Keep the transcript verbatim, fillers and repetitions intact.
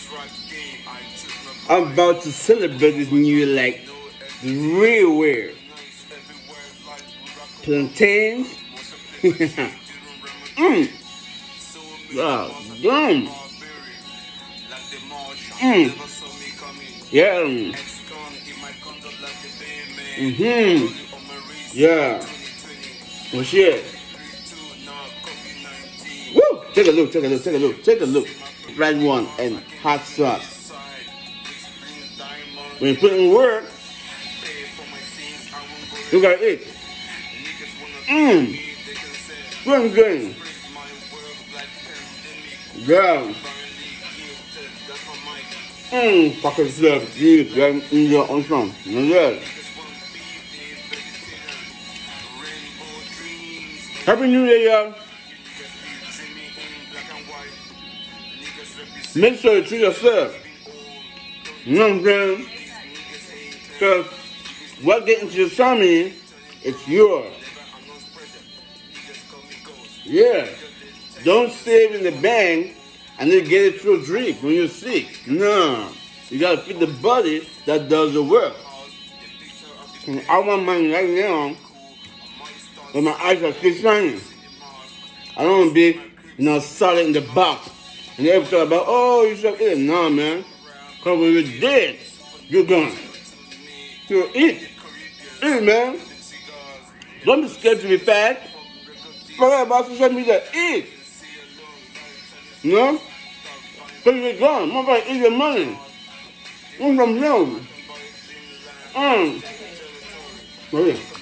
I'm about to celebrate this new year like the real way. Plantains. Mmm. Wow, damn. Mmm. Yeah. Mm-hmm. Yeah. Well, shit. Woo! Take a look, take a look, take a look, take a look. Fried one and hot sauce. When you put in work, you gotta eat. Mmm. Good good. Yeah. Mmm. Fucking stuff. Dude, you're in your own song. Yeah. Happy New Year, y'all. Make sure you treat yourself. You know what I'm saying? Because what gets into your tummy, it's yours. Yeah. Don't save in the bank and then get it through a drink when you're sick. No. You gotta feed the body that does the work. And I want mine right now, but my eyes are still shining. I don't want to be, you know, solid in the box. And they ever talk about, oh, you should eat. No, man. Because when you're dead, you're gone. You eat. Eat, man. Don't be scared to be fat. Forget about social media. Eat. You know? Because you're gone. Motherfucker, eat your money. Eat some milk. Mm. Oh, yeah.